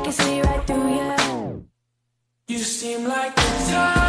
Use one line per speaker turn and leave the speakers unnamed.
can see right through you. You seem like the time